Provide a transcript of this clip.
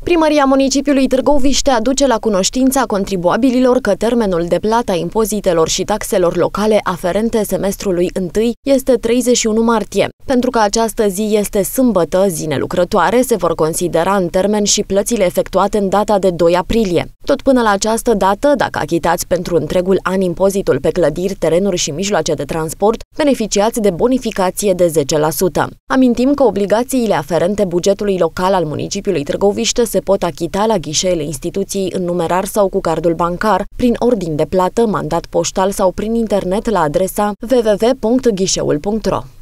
Primăria municipiului Târgoviște aduce la cunoștința contribuabililor că termenul de plată a impozitelor și taxelor locale aferente semestrului 1 este 31 martie. Pentru că această zi este sâmbătă, zi nelucrătoare, se vor considera în termen și plățile efectuate în data de 2 aprilie. Tot până la această dată, dacă achitați pentru întregul an impozitul pe clădiri, terenuri și mijloace de transport, beneficiați de bonificație de 10%. Amintim că obligațiile aferente bugetului local al municipiului Târgoviște se pot achita la ghișeele instituției în numerar sau cu cardul bancar, prin ordin de plată, mandat poștal sau prin internet la adresa www.ghișeul.ro.